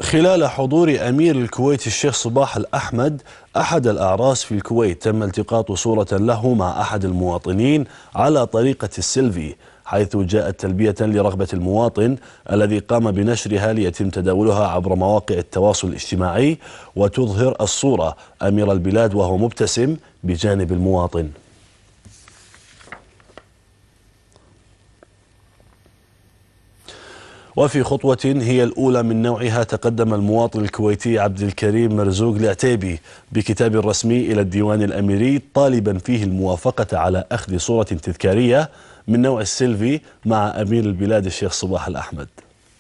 خلال حضور أمير الكويت الشيخ صباح الأحمد أحد الأعراس في الكويت، تم التقاط صورة له مع أحد المواطنين على طريقة السيلفي، حيث جاءت تلبية لرغبة المواطن الذي قام بنشرها ليتم تداولها عبر مواقع التواصل الاجتماعي، وتظهر الصورة أمير البلاد وهو مبتسم بجانب المواطن. وفي خطوة هي الأولى من نوعها، تقدم المواطن الكويتي عبد الكريم مرزوق العتيبي بكتاب رسمي إلى الديوان الأميري، طالبا فيه الموافقة على أخذ صورة تذكارية من نوع السيلفي مع أمير البلاد الشيخ صباح الأحمد.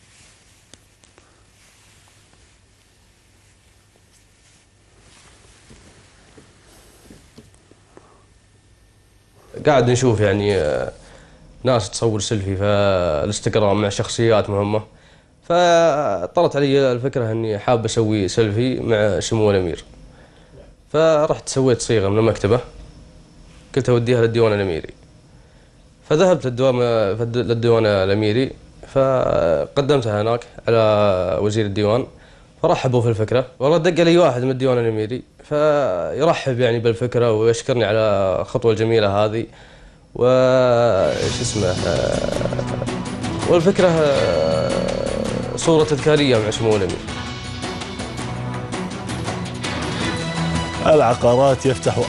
قاعد نشوف يعني ناس تصور سيلفي في الانستغرام مع شخصيات مهمة، فطرت علي الفكرة اني حاب اسوي سيلفي مع سمو الامير، فرحت سويت صيغة من المكتبة، قلت اوديها للديوان الاميري، فذهبت للديوان الاميري، فقدمتها هناك على وزير الديوان، فرحبوا في الفكرة. والله دق لي واحد من الديوان الاميري فيرحب يعني بالفكرة ويشكرني على الخطوة الجميلة هذه، وش اسمه، والفكرة صورة تذكارية مع سمو الأمير. العقارات يفتح